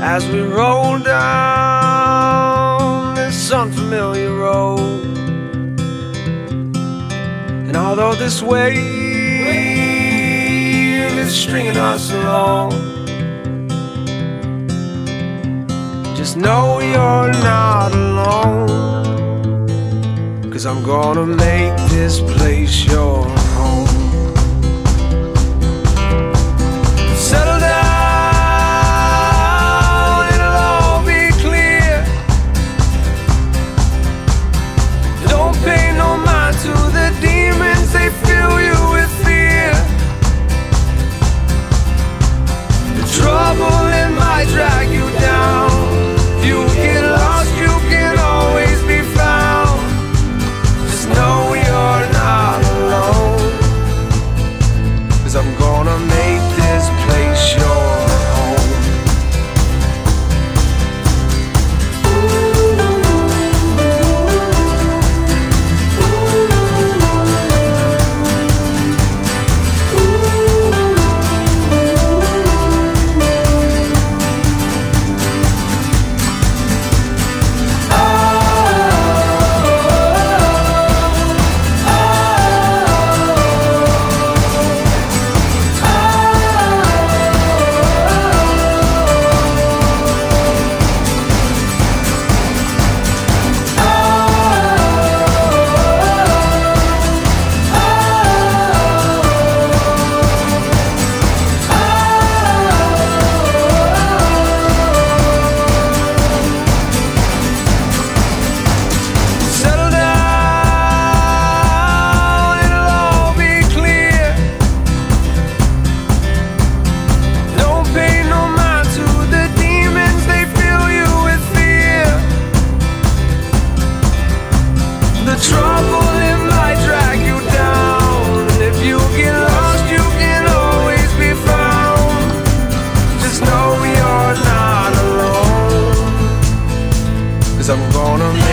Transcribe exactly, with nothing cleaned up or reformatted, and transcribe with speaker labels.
Speaker 1: as we roll down this unfamiliar road. And although this wave is stringing us along, just know you're not alone, 'cause I'm gonna make this place your home. Settle down, it'll all be clear. Don't pay no mind to the demons, they fill you with fear. The trouble, it might drag you down. If you get lost, you can always be found. Just know you're not alone, 'cause I'm gonna make this place your home. The trouble, it might drag you down. And if you get lost, you can always be found. Just know you're not alone, 'cause I'm gonna make